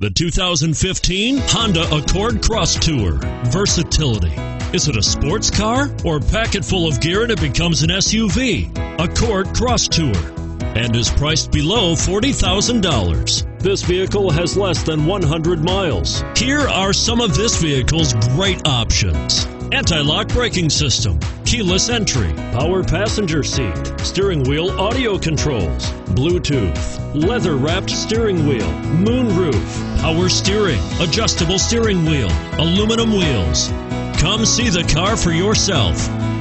The 2015 Honda Accord Crosstour. Versatility. Is it a sports car or pack it full of gear and it becomes an SUV? Accord Crosstour, and is priced below $40,000. This vehicle has less than 100 miles. Here are some of this vehicle's great options: anti-lock braking system, keyless entry, power passenger seat, steering wheel audio controls, Bluetooth, leather-wrapped steering wheel, moonroof, power steering, adjustable steering wheel, aluminum wheels. Come see the car for yourself.